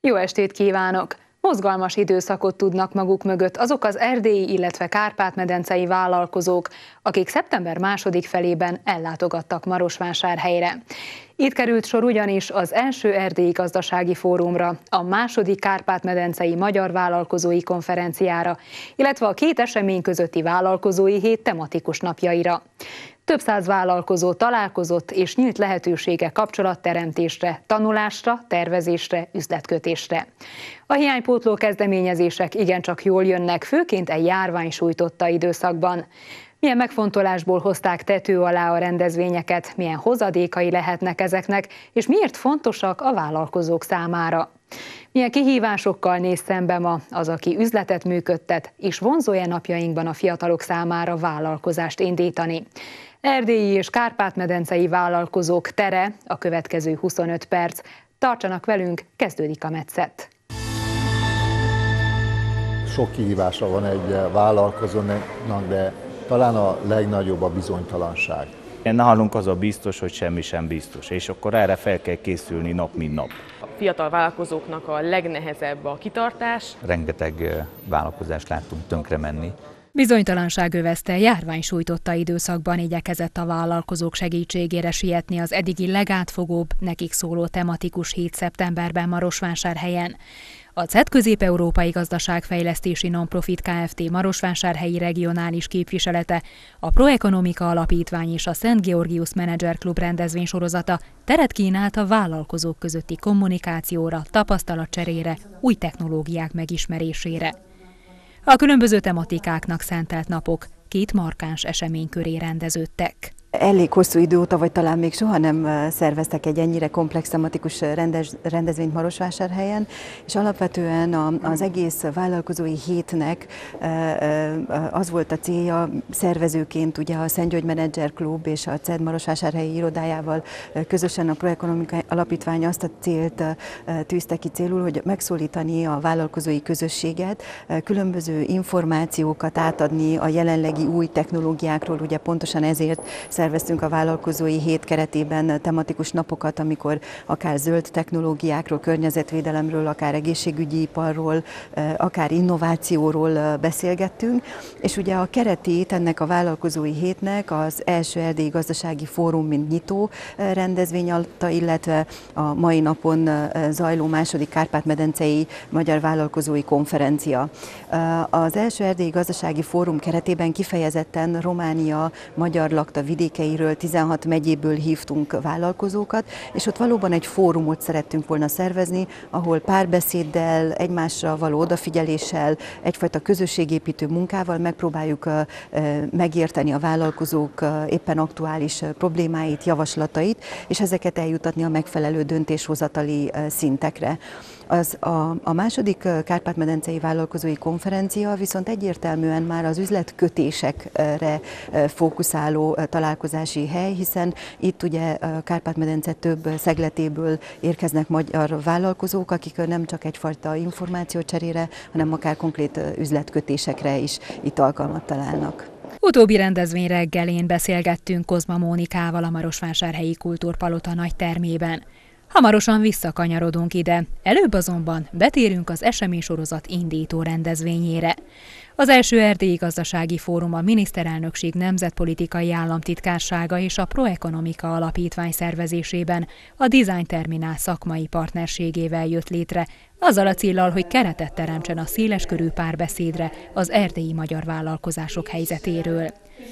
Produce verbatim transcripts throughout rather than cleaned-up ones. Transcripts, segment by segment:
Jó estét kívánok! Mozgalmas időszakot tudnak maguk mögött azok az erdélyi, illetve kárpát-medencei vállalkozók, akik szeptember második felében ellátogattak Marosvásárhelyre. Itt került sor ugyanis az első erdélyi gazdasági fórumra, a második kárpát-medencei magyar vállalkozói konferenciára, illetve a két esemény közötti vállalkozói hét tematikus napjaira. Több száz vállalkozó találkozott és nyílt lehetősége kapcsolatteremtésre, tanulásra, tervezésre, üzletkötésre. A hiánypótló kezdeményezések igencsak jól jönnek, főként egy járvány sújtotta időszakban. Milyen megfontolásból hozták tető alá a rendezvényeket, milyen hozadékai lehetnek ezeknek, és miért fontosak a vállalkozók számára? Milyen kihívásokkal néz szembe ma az, aki üzletet működtet, és vonzó-e napjainkban a fiatalok számára vállalkozást indítani? Erdélyi és kárpát-medencei vállalkozók tere, a következő huszonöt perc. Tartsanak velünk, kezdődik a metszet. Sok kihívása van egy vállalkozónak, de talán a legnagyobb a bizonytalanság. Nálunk az a biztos, hogy semmi sem biztos, és akkor erre fel kell készülni nap, mint nap. A fiatal vállalkozóknak a legnehezebb a kitartás. Rengeteg vállalkozást láttunk tönkre menni. Bizonytalanság övezte járvány sújtotta időszakban igyekezett a vállalkozók segítségére sietni az eddigi legátfogóbb, nekik szóló tematikus hét szeptemberben Marosvásárhelyen. A cé e té Közép-Európai Gazdaságfejlesztési Nonprofit Kft. Marosvásárhelyi regionális képviselete, a Proekonomika Alapítvány és a Szent Georgius Manager Klub rendezvénysorozata teret kínált a vállalkozók közötti kommunikációra, tapasztalatcserére, új technológiák megismerésére. A különböző tematikáknak szentelt napok két markáns esemény köré rendeződtek. Elég hosszú idő óta, vagy talán még soha nem szerveztek egy ennyire komplex tematikus rendez, rendezvényt Marosvásárhelyen, és alapvetően az egész vállalkozói hétnek az volt a célja, szervezőként ugye a Szent György Manager Klub és a cé e té Marosvásárhelyi irodájával közösen a Proekonomika Alapítvány azt a célt tűzte ki célul, hogy megszólítani a vállalkozói közösséget, különböző információkat átadni a jelenlegi új technológiákról, ugye pontosan ezért szerveztünk a vállalkozói hét keretében tematikus napokat, amikor akár zöld technológiákról, környezetvédelemről, akár egészségügyi iparról, akár innovációról beszélgettünk, és ugye a keretét ennek a vállalkozói hétnek az első erdélyi gazdasági fórum, mint nyitó rendezvény adta, illetve a mai napon zajló második kárpát-medencei magyar vállalkozói konferencia. Az első erdélyi gazdasági fórum keretében kifejezetten Románia magyar lakta vidékeiről, tizenhat megyéből hívtunk vállalkozókat, és ott valóban egy fórumot szerettünk volna szervezni, ahol párbeszéddel, egymásra való odafigyeléssel, egyfajta közösségépítő munkával megpróbáljuk megérteni a vállalkozók éppen aktuális problémáit, javaslatait, és ezeket eljutatni a megfelelő döntéshozatali szintekre. Az a, a második kárpát-medencei vállalkozói konferencia viszont egyértelműen már az üzletkötésekre fókuszáló találkozási hely, hiszen itt ugye Kárpát-medence több szegletéből érkeznek magyar vállalkozók, akik nem csak egyfajta információcserére, hanem akár konkrét üzletkötésekre is itt alkalmat találnak. Utóbbi rendezvény reggelén beszélgettünk Kozma Mónikával a Marosvásárhelyi Kultúrpalota nagy termében. Hamarosan visszakanyarodunk ide, előbb azonban betérünk az eseménysorozat indító rendezvényére. Az első erdélyi gazdasági fórum a miniszterelnökség nemzetpolitikai államtitkársága és a Proekonomika Alapítvány szervezésében a Design Terminál szakmai partnerségével jött létre, azzal a céllal, hogy keretet teremtsen a széleskörű párbeszédre az erdélyi magyar vállalkozások helyzetéről.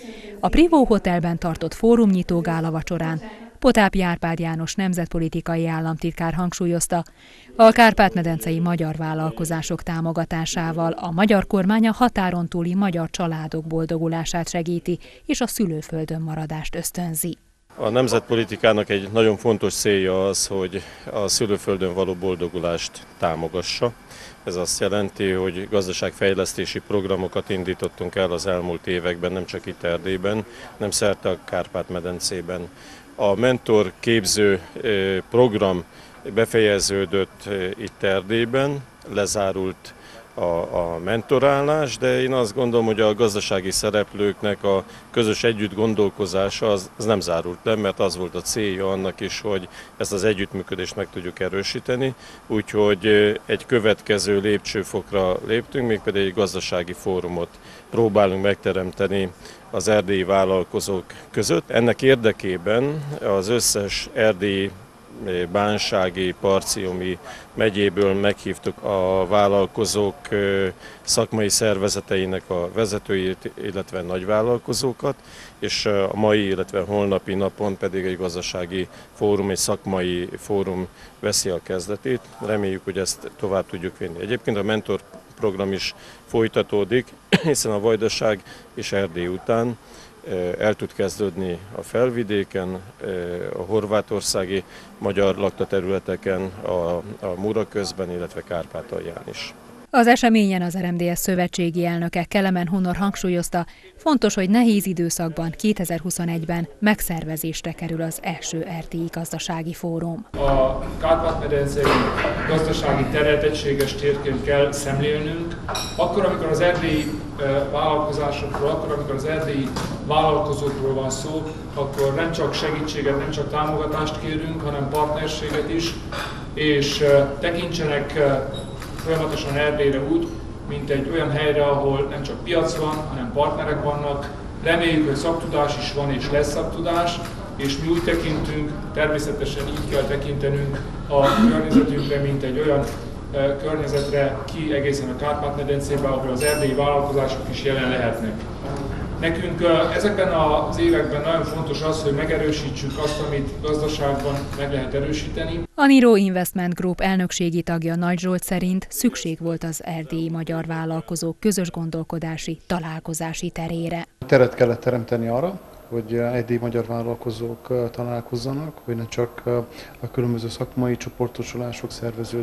A Privó Hotelben tartott fórumnyitó gála vacsorán Potápi Árpád János nemzetpolitikai államtitkár hangsúlyozta, a kárpát-medencei magyar vállalkozások támogatásával a magyar kormány a határon túli magyar családok boldogulását segíti és a szülőföldön maradást ösztönzi. A nemzetpolitikának egy nagyon fontos célja az, hogy a szülőföldön való boldogulást támogassa. Ez azt jelenti, hogy gazdaságfejlesztési programokat indítottunk el az elmúlt években, nem csak itt Erdélyben, hanem szerte a Kárpát-medencében. A mentor képző program befejeződött itt Erdélyben, lezárult a, a mentorálás, de én azt gondolom, hogy a gazdasági szereplőknek a közös együtt gondolkozása az, az nem zárult le, mert az volt a célja annak is, hogy ezt az együttműködést meg tudjuk erősíteni, úgyhogy egy következő lépcsőfokra léptünk, mégpedig egy gazdasági fórumot próbálunk megteremteni az erdélyi vállalkozók között. Ennek érdekében az összes erdélyi, bánsági, parciumi megyéből meghívtuk a vállalkozók szakmai szervezeteinek a vezetőit, illetve nagyvállalkozókat, és a mai, illetve holnapi napon pedig egy gazdasági fórum, egy szakmai fórum veszi a kezdetét. Reméljük, hogy ezt tovább tudjuk vinni. Egyébként a mentor program is folytatódik, hiszen a Vajdaság és Erdély után el tud kezdődni a felvidéken, a horvátországi magyar laktaterületeken, a, a Muraközben, illetve Kárpátalján is. Az eseményen az er em dé es szövetségi elnöke Kelemen Hunor hangsúlyozta, fontos, hogy nehéz időszakban, kétezer-huszonegyben megszervezésre kerül az első erdélyi gazdasági fórum. A Kárpát-medencei gazdasági teret egységes térként kell szemlélnünk. Akkor, amikor az erdélyi vállalkozásokról, akkor, amikor az erdélyi vállalkozókról van szó, akkor nem csak segítséget, nem csak támogatást kérünk, hanem partnerséget is, és tekintsenek folyamatosan Erdélyre úgy, mint egy olyan helyre, ahol nem csak piac van, hanem partnerek vannak. Reméljük, hogy szaktudás is van és lesz szaktudás, és mi úgy tekintünk, természetesen így kell tekintenünk a környezetünkre, mint egy olyan e, környezetre ki egészen a Kárpát-medencébe, ahol az erdélyi vállalkozások is jelen lehetnek. Nekünk ezekben az években nagyon fontos az, hogy megerősítsük azt, amit gazdaságban meg lehet erősíteni. A Niro Investment Group elnökségi tagja Nagy Zsolt szerint szükség volt az erdélyi magyar vállalkozók közös gondolkodási, találkozási terére. Teret kellett teremteni arra, hogy erdélyi magyar vállalkozók találkozzanak, hogy ne csak a különböző szakmai csoportosulások,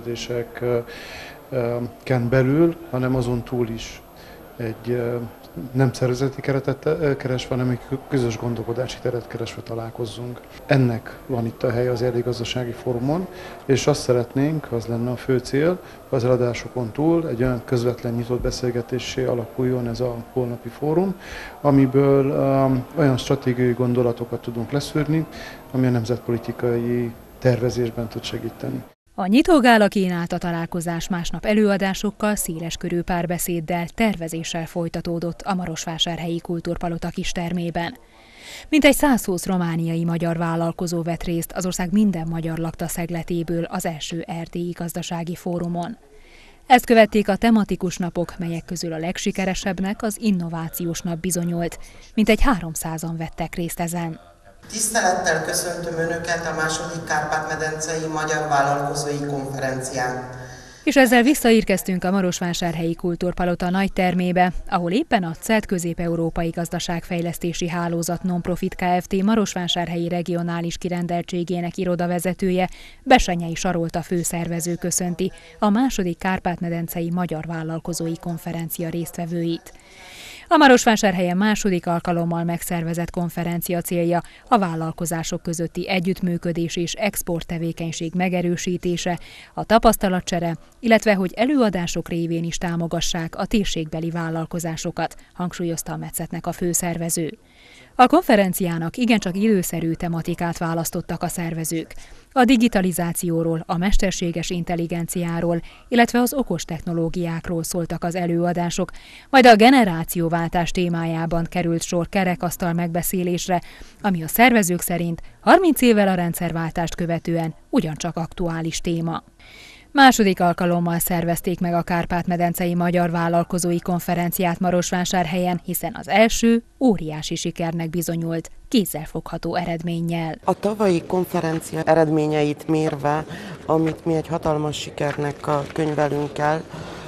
szerveződéseken belül, hanem azon túl is egy nem szervezeti keretet keresve, hanem egy közös gondolkodási teret keresve találkozzunk. Ennek van itt a hely az Erdélyi Gazdasági Fórumon, és azt szeretnénk, az lenne a fő cél, az eladásokon túl egy olyan közvetlen nyitott beszélgetésé alakuljon ez a holnapi fórum, amiből um, olyan stratégiai gondolatokat tudunk leszűrni, ami a nemzetpolitikai tervezésben tud segíteni. A nyitógála kínálta találkozás másnap előadásokkal, széleskörű párbeszéddel, tervezéssel folytatódott a Marosvásárhelyi Kultúrpalota kistermében. Mintegy százhúsz romániai magyar vállalkozó vett részt az ország minden magyar lakta szegletéből az első erdélyi gazdasági fórumon. Ezt követték a tematikus napok, melyek közül a legsikeresebbnek az innovációs nap bizonyult. Mintegy háromszázan vettek részt ezen. Tisztelettel köszöntöm Önöket a második Kárpát-medencei Magyar Vállalkozói Konferencián. És ezzel visszaérkeztünk a Marosvásárhelyi Kultúrpalota nagytermébe, ahol éppen a cé e té Közép-Európai Gazdaságfejlesztési Hálózat Non-Profit Kft. Marosvásárhelyi regionális kirendeltségének irodavezetője, Besenyei Sarolta főszervező köszönti a második Kárpát-medencei Magyar Vállalkozói Konferencia résztvevőit. A Marosvásárhelyen második alkalommal megszervezett konferencia célja a vállalkozások közötti együttműködés és exporttevékenység megerősítése, a tapasztalatcsere, illetve hogy előadások révén is támogassák a térségbeli vállalkozásokat, hangsúlyozta a Metszetnek a főszervező. A konferenciának igencsak időszerű tematikát választottak a szervezők. A digitalizációról, a mesterséges intelligenciáról, illetve az okos technológiákról szóltak az előadások, majd a generációváltás témájában került sor kerekasztal megbeszélésre, ami a szervezők szerint harminc évvel a rendszerváltást követően ugyancsak aktuális téma. Második alkalommal szervezték meg a Kárpát-medencei Magyar Vállalkozói Konferenciát Marosvásárhelyen, hiszen az első óriási sikernek bizonyult, kézzelfogható eredménnyel. A tavalyi konferencia eredményeit mérve, amit mi egy hatalmas sikernek könyvelünk el,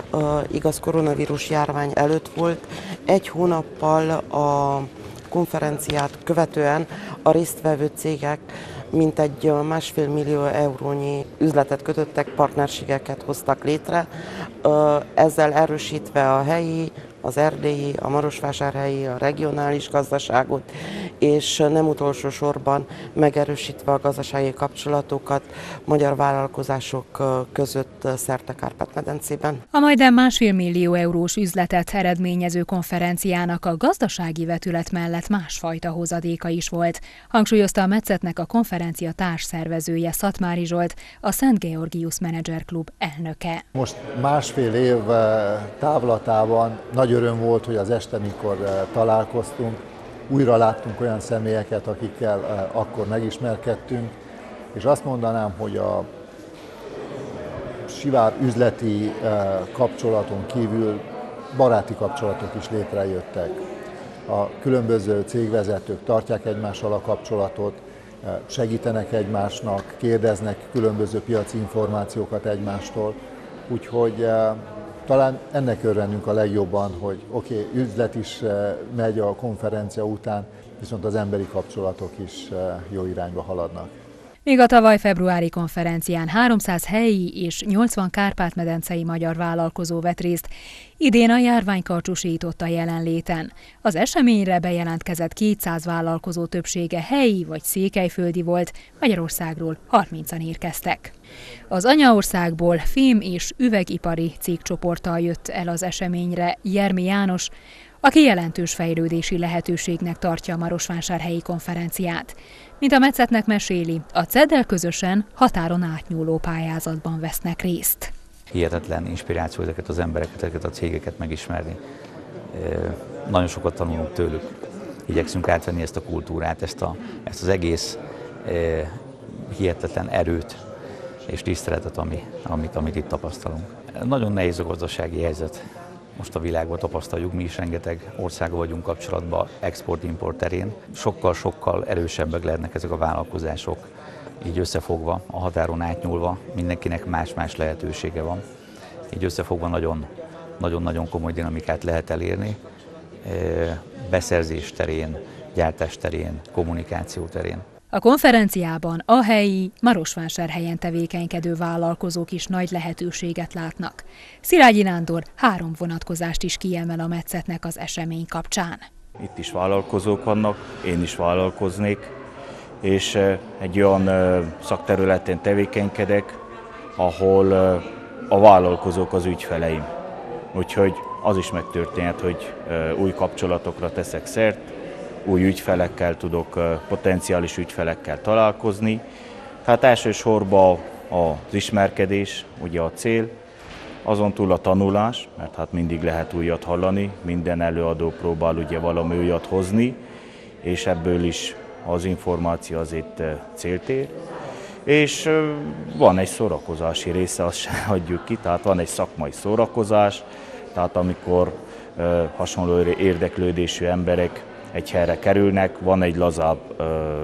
igaz koronavírus járvány előtt volt, egy hónappal a konferenciát követően a résztvevő cégek mintegy másfél millió eurónyi üzletet kötöttek, partnerségeket hoztak létre, ezzel erősítve a helyi az erdélyi, a marosvásárhelyi, a regionális gazdaságot, és nem utolsó sorban megerősítve a gazdasági kapcsolatokat magyar vállalkozások között szerte Kárpát-medencében. A majdnem másfél millió eurós üzletet eredményező konferenciának a gazdasági vetület mellett másfajta hozadéka is volt, hangsúlyozta a Metszetnek a konferencia társszervezője, Szatmári Zsolt, a Szent Georgius Manager Klub elnöke. Most másfél év távlatában nagy öröm volt, hogy az este, mikor találkoztunk, újra láttunk olyan személyeket, akikkel akkor megismerkedtünk, és azt mondanám, hogy a sivár üzleti kapcsolaton kívül baráti kapcsolatok is létrejöttek. A különböző cégvezetők tartják egymással a kapcsolatot, segítenek egymásnak, kérdeznek különböző piaci információkat egymástól, úgyhogy talán ennek örvendünk a legjobban, hogy oké, okay, üzlet is megy a konferencia után, viszont az emberi kapcsolatok is jó irányba haladnak. Míg a tavaly februári konferencián háromszáz helyi és nyolcvan kárpát-medencei magyar vállalkozó vett részt, idén a járvány karcsúsította jelenléten. Az eseményre bejelentkezett kétszáz vállalkozó többsége helyi vagy székelyföldi volt, Magyarországról harmincan érkeztek. Az anyaországból fém- és üvegipari cégcsoporttal jött el az eseményre Jermi János, aki jelentős fejlődési lehetőségnek tartja a marosvásárhelyi konferenciát. Mint a Metszetnek meséli, a ceddel közösen határon átnyúló pályázatban vesznek részt. Hihetetlen inspiráció ezeket az embereket, ezeket a cégeket megismerni. Nagyon sokat tanulunk tőlük. Igyekszünk átvenni ezt a kultúrát, ezt, a, ezt az egész hihetetlen erőt és tiszteletet, ami, amit, amit itt tapasztalunk. Nagyon nehéz a gazdasági helyzet. Most a világban tapasztaljuk, mi is rengeteg országgal vagyunk kapcsolatban export-import terén. Sokkal-sokkal erősebbek lehetnek ezek a vállalkozások, így összefogva, a határon átnyúlva, mindenkinek más-más lehetősége van. Így összefogva nagyon-nagyon komoly dinamikát lehet elérni, beszerzés terén, gyártás terén, kommunikáció terén. A konferenciában a helyi, Marosvásárhelyen tevékenykedő vállalkozók is nagy lehetőséget látnak. Szilágyi Nándor három vonatkozást is kiemel a Metszetnek az esemény kapcsán. Itt is vállalkozók vannak, én is vállalkoznék, és egy olyan szakterületen tevékenykedek, ahol a vállalkozók az ügyfeleim. Úgyhogy az is megtörténhet, hogy új kapcsolatokra teszek szert, új ügyfelekkel tudok, potenciális ügyfelekkel találkozni. Tehát elsősorban az ismerkedés, ugye a cél, azon túl a tanulás, mert hát mindig lehet újat hallani, minden előadó próbál ugye valami újat hozni, és ebből is az információ azért célt ér. És van egy szórakozási része, azt sem hagyjuk ki, tehát van egy szakmai szórakozás, tehát amikor hasonló érdeklődésű emberek egy helyre kerülnek, van egy lazább ö,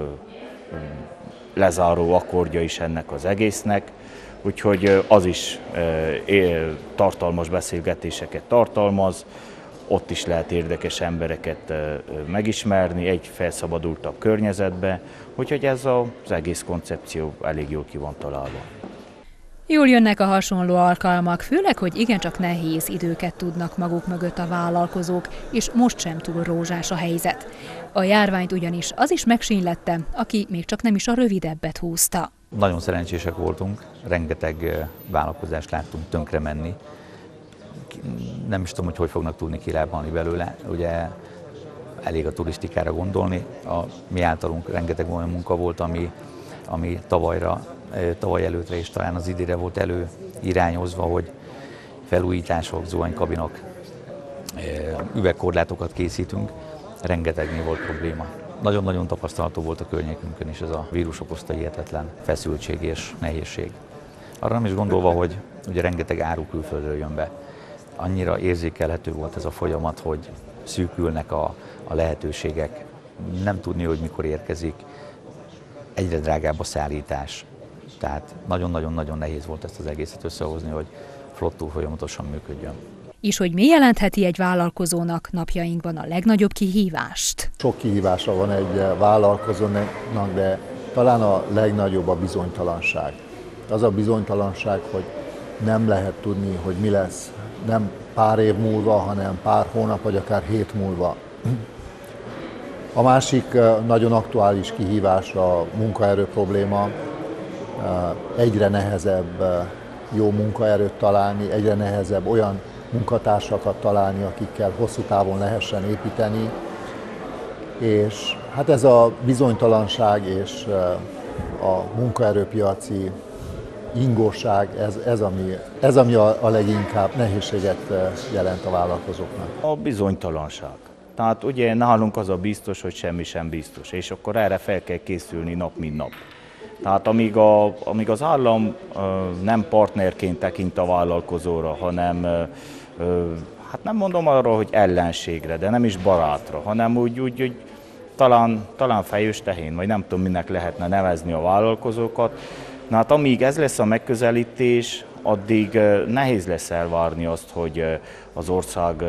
lezáró akkordja is ennek az egésznek, úgyhogy az is ö, tartalmas beszélgetéseket tartalmaz, ott is lehet érdekes embereket ö, megismerni, egy felszabadultabb környezetbe, úgyhogy ez az egész koncepció elég jól ki van találva. Jól jönnek a hasonló alkalmak, főleg, hogy igencsak nehéz időket tudnak maguk mögött a vállalkozók, és most sem túl rózsás a helyzet. A járványt ugyanis az is megsínylette, aki még csak nem is a rövidebbet húzta. Nagyon szerencsések voltunk, rengeteg vállalkozást láttunk tönkre menni. Nem is tudom, hogy hogy fognak tudni kilábalni belőle. Ugye elég a turisztikára gondolni. A mi általunk rengeteg olyan munka volt, ami, ami tavalyra tavaly előttre és talán az idére volt előirányozva, hogy felújítások, zuhanykabinok, üvegkorlátokat készítünk, rengetegnél volt probléma. Nagyon-nagyon tapasztalható volt a környékünkön is ez a vírus okozta hihetetlen feszültség és nehézség. Arra nem is gondolva, hogy ugye rengeteg áru külföldről jön be. Annyira érzékelhető volt ez a folyamat, hogy szűkülnek a, a lehetőségek, nem tudni, hogy mikor érkezik, egyre drágább a szállítás. Tehát nagyon-nagyon-nagyon nehéz volt ezt az egészet összehozni, hogy flottul folyamatosan működjön. És hogy mi jelentheti egy vállalkozónak napjainkban a legnagyobb kihívást? Sok kihívása van egy vállalkozónak, de talán a legnagyobb a bizonytalanság. Az a bizonytalanság, hogy nem lehet tudni, hogy mi lesz. Nem pár év múlva, hanem pár hónap vagy akár hét múlva. A másik nagyon aktuális kihívás a munkaerő probléma. Egyre nehezebb jó munkaerőt találni, egyre nehezebb olyan munkatársakat találni, akikkel hosszú távon lehessen építeni. És hát ez a bizonytalanság és a munkaerőpiaci ingóság, ez, ez, ami, ez ami a, a leginkább nehézséget jelent a vállalkozóknak. A bizonytalanság. Tehát ugye nálunk az a biztos, hogy semmi sem biztos, és akkor erre fel kell készülni nap mint nap. Tehát amíg, a, amíg az állam nem partnerként tekint a vállalkozóra, hanem, hát nem mondom arra, hogy ellenségre, de nem is barátra, hanem úgy, úgy, úgy talán, talán fejős tehén, vagy nem tudom, minek lehetne nevezni a vállalkozókat. Na hát amíg ez lesz a megközelítés, addig nehéz lesz elvárni azt, hogy az ország,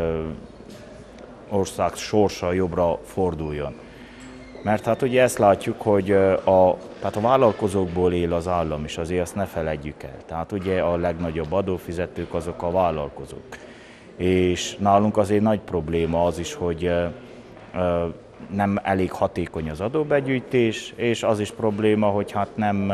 ország sorsa jobbra forduljon. Mert hát ugye ezt látjuk, hogy a, tehát a vállalkozókból él az állam is, azért azt ne feledjük el. Tehát ugye a legnagyobb adófizetők azok a vállalkozók. És nálunk azért nagy probléma az is, hogy nem elég hatékony az adóbegyűjtés, és az is probléma, hogy hát nem,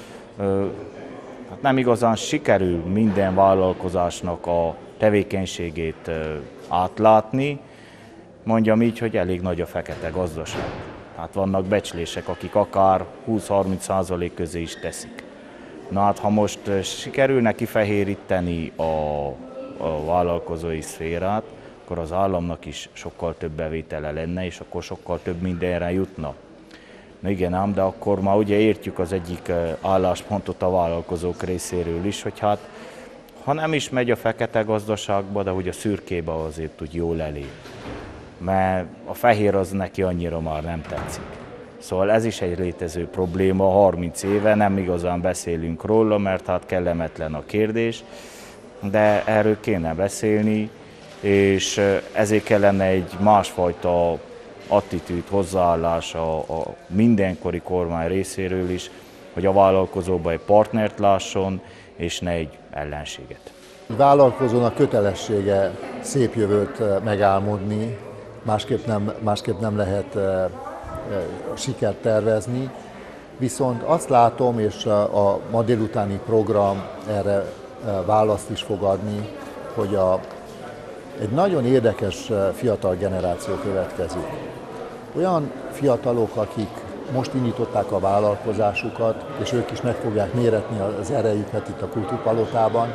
hát nem igazán sikerül minden vállalkozásnak a tevékenységét átlátni, mondjam így, hogy elég nagy a fekete gazdaság. Hát vannak becslések, akik akár húsz-harminc százalék közé is teszik. Na hát, ha most sikerülne kifehéríteni a, a vállalkozói szférát, akkor az államnak is sokkal több bevétele lenne, és akkor sokkal több mindenre jutna. Na igen ám, de akkor már ugye értjük az egyik álláspontot a vállalkozók részéről is, hogy hát ha nem is megy a fekete gazdaságba, de hogy a szürkébe azért tud jól elég. Mert a fehér az neki annyira már nem tetszik. Szóval ez is egy létező probléma, harminc éve nem igazán beszélünk róla, mert hát kellemetlen a kérdés, de erről kéne beszélni, és ezért kellene egy másfajta attitűd, hozzáállás a, a mindenkori kormány részéről is, hogy a vállalkozóba egy partnert lásson, és ne egy ellenséget. A vállalkozónak kötelessége szép jövőt megálmodni, másképp nem, másképp nem lehet e, e, sikert tervezni, viszont azt látom, és a, a ma délutáni program erre e, választ is fog adni, hogy a, egy nagyon érdekes fiatal generáció következik. Olyan fiatalok, akik most indították a vállalkozásukat, és ők is meg fogják méretni az erejüket itt a Kultúrpalotában,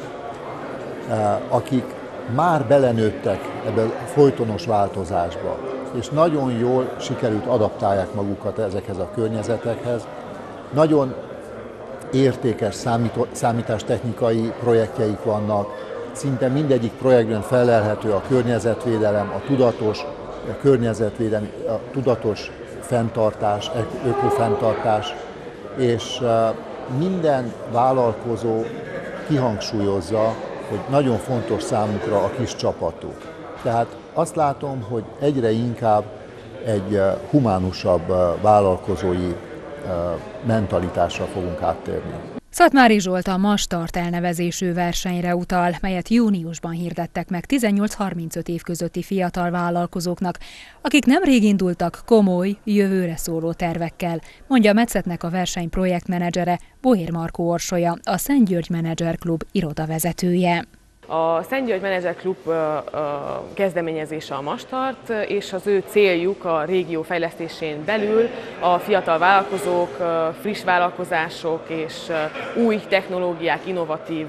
akik már belenőttek ebbe a folytonos változásba, és nagyon jól sikerült adaptálják magukat ezekhez a környezetekhez. Nagyon értékes számító, számítástechnikai projektjeik vannak, szinte mindegyik projektben felelhető a környezetvédelem, a tudatos a környezetvédelem, a tudatos fenntartás, ökofenntartás, és minden vállalkozó kihangsúlyozza, hogy nagyon fontos számukra a kis csapatuk. Tehát azt látom, hogy egyre inkább egy humánusabb vállalkozói mentalitásra fogunk áttérni. Szatmári Zsolt a Mastart elnevezésű versenyre utal, melyet júniusban hirdettek meg tizennyolc-harmincöt év közötti fiatal vállalkozóknak, akik nemrég indultak komoly, jövőre szóló tervekkel, mondja a Metszetnek a verseny projektmenedzsere, Bohér Markó Orsolya, a Szent György Menedzser Klub irodavezetője. A Szent György Menedzser Klub kezdeményezése a Mastart, és az ő céljuk a régió fejlesztésén belül a fiatal vállalkozók, friss vállalkozások és új technológiák, innovatív,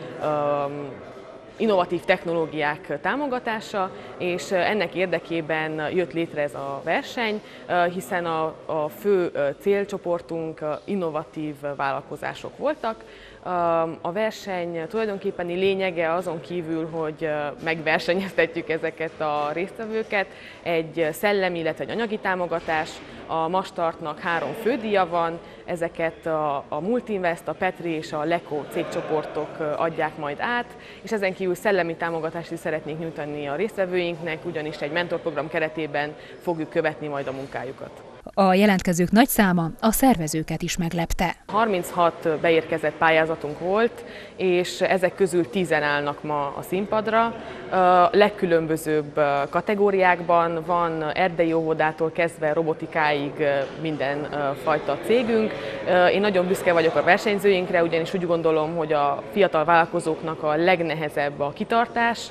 innovatív technológiák támogatása, és ennek érdekében jött létre ez a verseny, hiszen a, a fő célcsoportunk innovatív vállalkozások voltak. A verseny tulajdonképpeni lényege azon kívül, hogy megversenyeztetjük ezeket a résztvevőket, egy szellemi, illetve egy anyagi támogatás. A Mastartnak három fődíja van, ezeket a, a Multinvest, a Petri és a Leko cégcsoportok adják majd át, és ezen kívül szellemi támogatást is szeretnénk nyújtani a résztvevőinknek, ugyanis egy mentorprogram keretében fogjuk követni majd a munkájukat. A jelentkezők nagy száma a szervezőket is meglepte. harminchat beérkezett pályázatunk volt, és ezek közül tízen állnak ma a színpadra. Legkülönbözőbb kategóriákban van erdei óvodától kezdve robotikáig minden fajta cégünk. Én nagyon büszke vagyok a versenyzőinkre, ugyanis úgy gondolom, hogy a fiatal vállalkozóknak a legnehezebb a kitartás,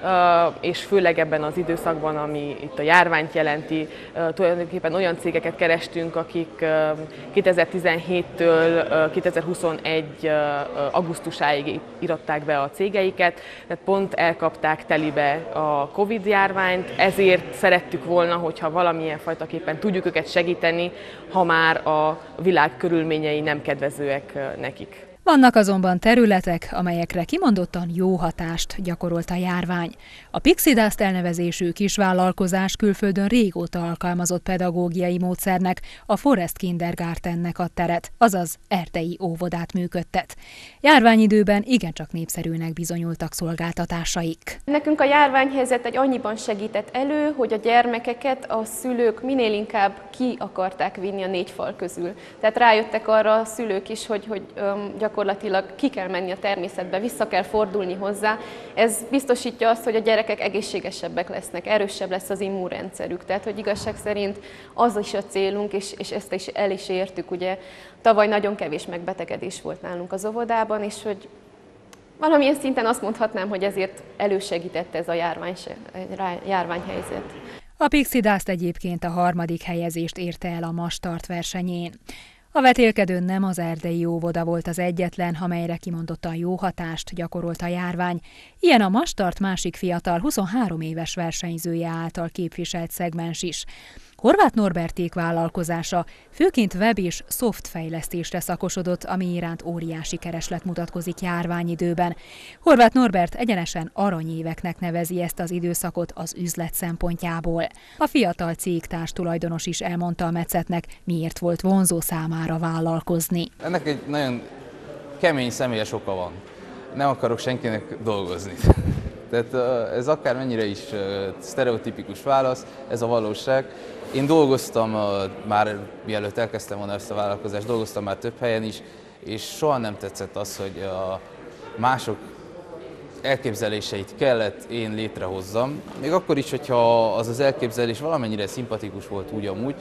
és főleg ebben az időszakban, ami itt a járványt jelenti, tulajdonképpen olyan cégeket kerestünk, akik kétezer-tizenhéttől kétezer-huszonegy augusztusáig iratták be a cégeiket, tehát pont elkapták telibe a Covid járványt, ezért szerettük volna, hogyha valamilyen fajtaképpen tudjuk őket segíteni, ha már a világ körülményei nem kedvezőek nekik. Vannak azonban területek, amelyekre kimondottan jó hatást gyakorolt a járvány. A Pixie Dust elnevezésű kisvállalkozás külföldön régóta alkalmazott pedagógiai módszernek, a Forest Kindergartennek ad teret, azaz erdei óvodát működtet. Járványidőben igencsak népszerűnek bizonyultak szolgáltatásaik. Nekünk a járványhelyzet egy annyiban segített elő, hogy a gyermekeket a szülők minél inkább ki akarták vinni a négy fal közül. Tehát rájöttek arra a szülők is, hogy, hogy um, gyakorlatilag ki kell menni a természetbe, vissza kell fordulni hozzá. Ez biztosítja azt, hogy a gyerekek egészségesebbek lesznek, erősebb lesz az immunrendszerük. Tehát, hogy igazság szerint az is a célunk, és, és ezt is el is értük. Ugye tavaly nagyon kevés megbetegedés volt nálunk az óvodában, és hogy valamilyen szinten azt mondhatnám, hogy ezért elősegítette ez a járvány, járványhelyzet. A Pixie Dust egyébként a harmadik helyezést érte el a Mastart versenyén. A vetélkedőn nem az erdei óvoda volt az egyetlen, amelyre kimondottan jó hatást gyakorolt a járvány. Ilyen a Mastart másik fiatal, huszonhárom éves versenyzője által képviselt szegmens is. Horváth Norberték vállalkozása főként web és szoft fejlesztésre szakosodott, ami iránt óriási kereslet mutatkozik járványidőben. Horváth Norbert egyenesen aranyéveknek nevezi ezt az időszakot az üzlet szempontjából. A fiatal cégtárs tulajdonos is elmondta a Metszetnek, miért volt vonzó számára vállalkozni. Ennek egy nagyon kemény személyes oka van. Nem akarok senkinek dolgozni. Tehát ez akármennyire is sztereotipikus válasz, ez a valóság. Én dolgoztam már, mielőtt elkezdtem volna ezt a vállalkozást, dolgoztam már több helyen is, és soha nem tetszett az, hogy a mások elképzeléseit kellett én létrehozzam. Még akkor is, hogyha az az elképzelés valamennyire szimpatikus volt úgy amúgy,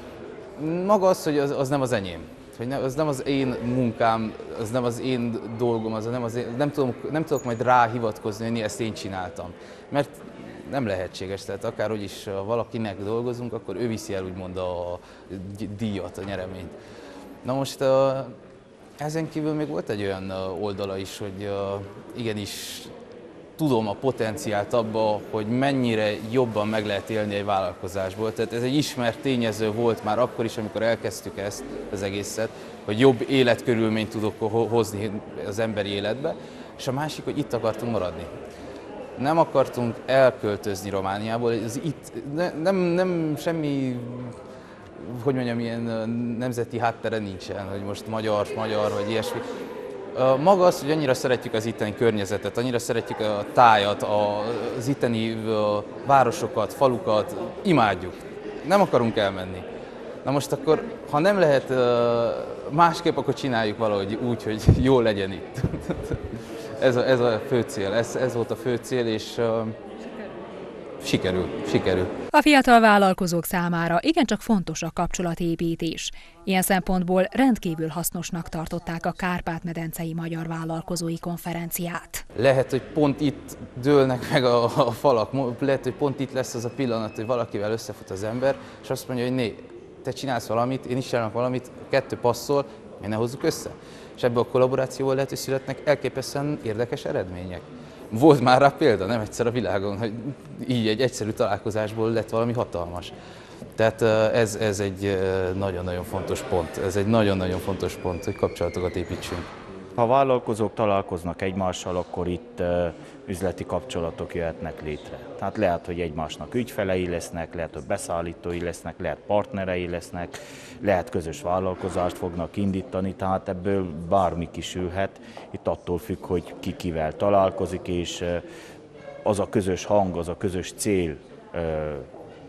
maga az, hogy az, az nem az enyém. Hogy ne, az nem az én munkám, az nem az én dolgom, az nem, az én, nem, tudom, nem tudok majd rá hivatkozni, hogy ezt én csináltam. Mert nem lehetséges, tehát akárhogy is valakinek dolgozunk, akkor ő viszi el úgymond a díjat, a nyereményt. Na most ezen kívül még volt egy olyan oldala is, hogy igenis tudom a potenciált abba, hogy mennyire jobban meg lehet élni egy vállalkozásból. Tehát ez egy ismert tényező volt már akkor is, amikor elkezdtük ezt az egészet, hogy jobb életkörülményt tudok hozni az emberi életbe, és a másik, hogy itt akartunk maradni. Nem akartunk elköltözni Romániából, ez itt ne, nem, nem semmi, hogy mondjam, ilyen nemzeti háttere nincsen, hogy most magyar, magyar vagy ilyesmi. Maga az, hogy annyira szeretjük az itteni környezetet, annyira szeretjük a tájat, az itteni városokat, falukat, imádjuk. Nem akarunk elmenni. Na most akkor, ha nem lehet másképp, akkor csináljuk valahogy úgy, hogy jó legyen itt. Ez a, ez a fő cél, ez, ez volt a fő cél, és uh, sikerül, sikerül. A fiatal vállalkozók számára igencsak fontos a kapcsolatépítés. Ilyen szempontból rendkívül hasznosnak tartották a Kárpát-medencei Magyar Vállalkozói Konferenciát. Lehet, hogy pont itt dőlnek meg a, a falak, lehet, hogy pont itt lesz az a pillanat, hogy valakivel összefut az ember, és azt mondja, hogy né, te csinálsz valamit, én is csinálok valamit, kettő passzol, mi ne hozzuk össze. És ebből a kollaborációval lehet, hogy születnek elképesztően érdekes eredmények. Volt már rá példa, nem egyszer a világon, hogy így egy egyszerű találkozásból lett valami hatalmas. Tehát ez, ez egy nagyon-nagyon fontos pont, ez egy nagyon-nagyon fontos pont, hogy kapcsolatokat építsünk. Ha a vállalkozók találkoznak egymással, akkor itt üzleti kapcsolatok jöhetnek létre. Tehát lehet, hogy egymásnak ügyfelei lesznek, lehet, hogy beszállítói lesznek, lehet partnerei lesznek, lehet közös vállalkozást fognak indítani, tehát ebből bármi kisülhet. Itt attól függ, hogy ki kivel találkozik, és az a közös hang, az a közös cél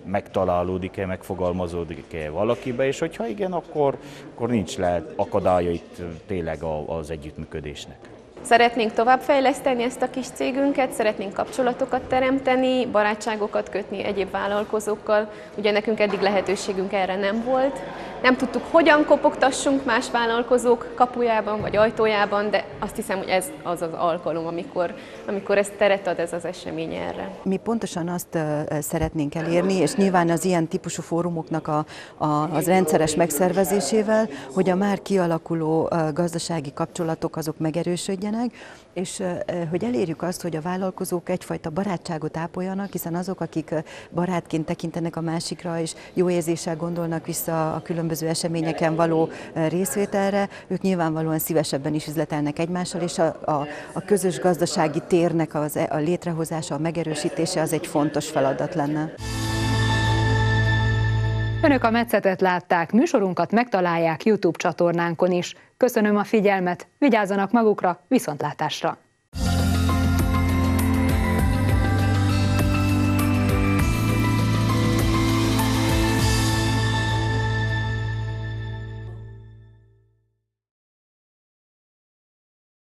megtalálódik-e, megfogalmazódik-e valakibe, és hogyha igen, akkor, akkor nincs lehet akadálya itt tényleg az együttműködésnek. Szeretnénk továbbfejleszteni ezt a kis cégünket, szeretnénk kapcsolatokat teremteni, barátságokat kötni egyéb vállalkozókkal. Ugye nekünk eddig lehetőségünk erre nem volt. Nem tudtuk, hogyan kopogtassunk más vállalkozók kapujában vagy ajtójában, de azt hiszem, hogy ez az az alkalom, amikor, amikor ez teret ad ez az esemény erre. Mi pontosan azt uh, szeretnénk elérni, és nyilván az ilyen típusú fórumoknak a, a, az rendszeres megszervezésével, hogy a már kialakuló uh, gazdasági kapcsolatok azok megerősödjenek, és uh, hogy elérjük azt, hogy a vállalkozók egyfajta barátságot ápoljanak, hiszen azok, akik barátként tekintenek a másikra, és jó érzéssel gondolnak vissza a különböző eseményeken való részvételre, ők nyilvánvalóan szívesebben is üzletelnek egymással, és a, a, a közös gazdasági térnek az, a létrehozása, a megerősítése az egy fontos feladat lenne. Önök a Metszetet látták, műsorunkat megtalálják YouTube csatornánkon is. Köszönöm a figyelmet, vigyázzanak magukra, viszontlátásra!